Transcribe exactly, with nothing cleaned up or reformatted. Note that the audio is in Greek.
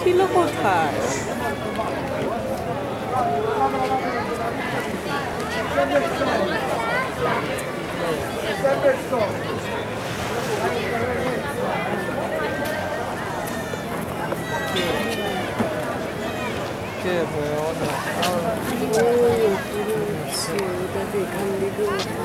ছিল কোথায়? Che buono. Oh, sì, da che